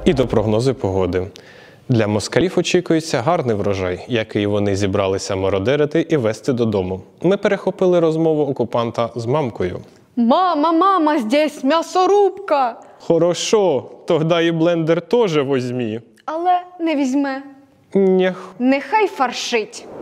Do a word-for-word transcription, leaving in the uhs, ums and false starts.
І до прогнозу погоди. Для москалів очікується гарний врожай, який вони зібралися мародерити і везти додому. Ми перехопили розмову окупанта з мамкою. «Мама, мама, здесь м'ясорубка!» «Хорошо, тогда і блендер теж возьмі». Але не візьме. Нєх. Нехай фаршить.